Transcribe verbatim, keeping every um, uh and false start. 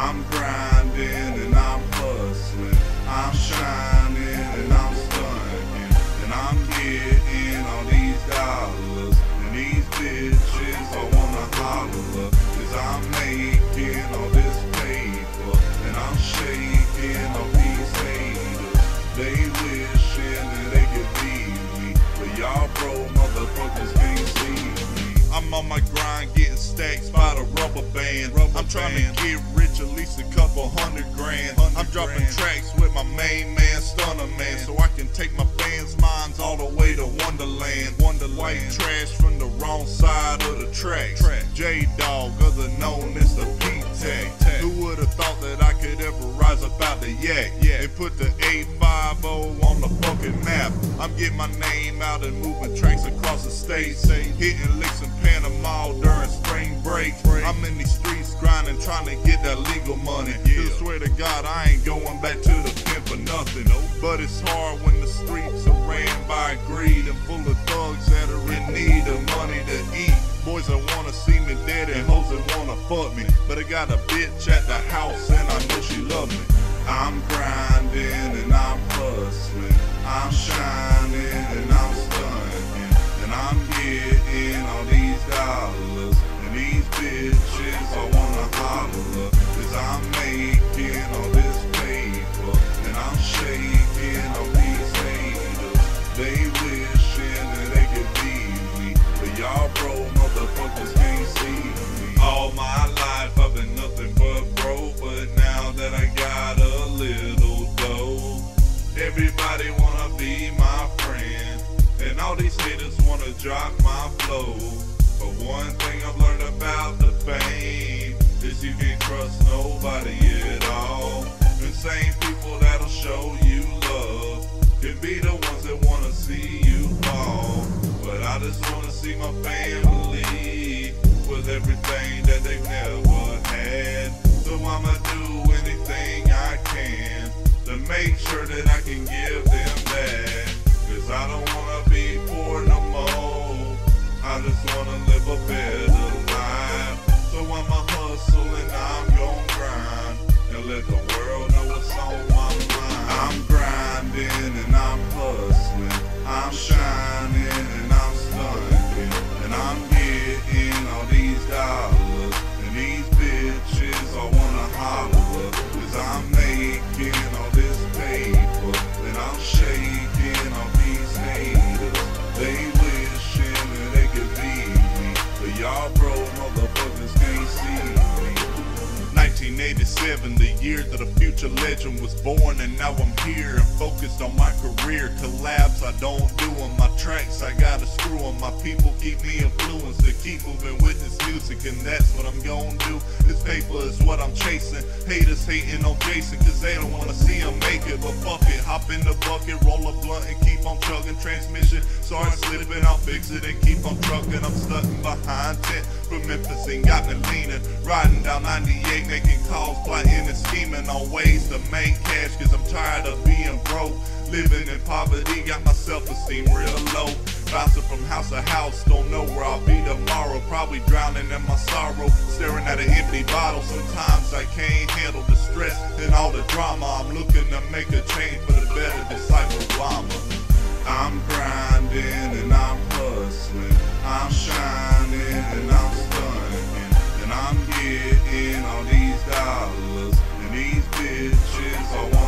I'm grinding and I'm hustling, I'm shining and I'm stunting, and I'm getting all these dollars, and these bitches I wanna holler, cause I'm making all this paper, and I'm shaking all these haters. They wishing that they could be me, but y'all bro motherfuckers can't see me. I'm on my grind getting stacks by the rubber band. Rubber I'm trying band. to get rich, at least a couple hundred grand. I'm dropping grand. tracks with my main man, Stunner Man, so I can take my fans' minds all the way to Wonderland. Wonderland. White trash from the wrong side of the tracks. J-Dog, other known as the P-Tech. Who would've thought that I could ever rise up out the yak? Yeah, and put the eight five oh on the fucking map. I'm getting my name out and moving tracks across the state, hitting licks in Panama during spring break. I'm in these streets grinding, trying to get that legal money. Yeah. I swear to God, I ain't going back to the pimp for nothing. But it's hard when the streets are ran by greed and full of thugs that are in need of money to eat. Boys that wanna see me dead and hoes that wanna fuck me. But I got a bitch at the house and I know she love me. I'm grinding and I'm hustling, I'm shining and I'm stunting, and I'm getting all these dollars, and these bitches I wanna holler, cause I'm making all this paper, and I'm shaking all these haters. They wishing that they could be me, but y'all bro motherfuckers can't see me. All my life I've been nothing but broke, but now that I got a little dough, everybody wanna be my friend, and all these haters wanna drop my flow. But one thing I've learned about the fame is you can't trust nobody at all. And same people that'll show you love can be the ones that wanna see you fall. But I just wanna see my family with everything that they've never had. So I'ma do anything I can to make sure that I can give them that. Cause I don't wanna be poor no more, I just wanna live a better life. So I'ma hustle and I'm gon' grind, and let the world know what's on my mind. I'm grinding and I'm hustling, I'm shining and I'm stunting, and I'm getting all these dollars, and these bitches I wanna holler, cause I'm making all this paper, and I'm shaking all these haters. They wishing that they could be me, but y'all bro motherfuckers can't see me. nineteen eighty-seven, the year that a future legend was born, and now I'm here and focused on my career. Collabs I don't do on my tracks, I gotta screw on. My people keep me influenced to keep moving with this music, and that's what I'm gonna do. This paper is what I'm chasing. Haters hating on Jason cause they don't wanna see him make it, but fuck it, hop in the bucket, roll a blunt and keep on chugging. Transmission start slipping, I'll fix it and keep on trucking. I'm stunting behind tent from Memphis and got me leaning, riding down ninety-eight, making calls, plotting and scheming on ways to make cash, cause I'm tired of being broke. Living in poverty, got my self-esteem real low. Bouncing from house to house, don't know where I'll be tomorrow. Probably drowning in my sorrow, staring at an empty bottle. Sometimes I can't handle the stress and all the drama. I'm looking to make a change for the better, just like Obama. I'm grinding and I'm hustling, I'm shining and I'm stunting, and I'm getting all these dollars, and these bitches I want